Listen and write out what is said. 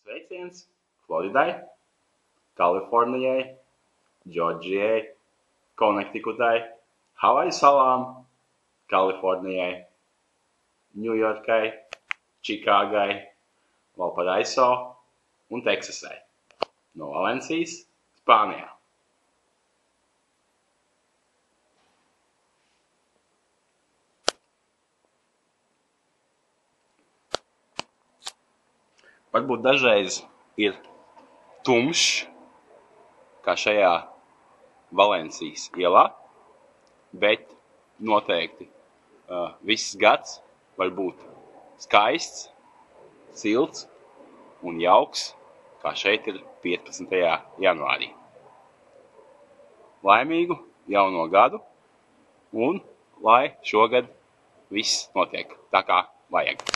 Sveiciens Floridai, Kalifornijai, Džordžijai, Konektikutai, Havaju salām, Kalifornijai, Ņujorkai, Čikāgai, Valparaiso un Teksasai. No Valencijas, Spānijā. Varbūt dažreiz ir tumšs, kā šajā Valencijas ielā, bet noteikti viss gads var būt skaists, silts un jauks, kā šeit ir 15. janvārī. Laimīgu jauno gadu un lai šogad viss notiek tā kā vajag.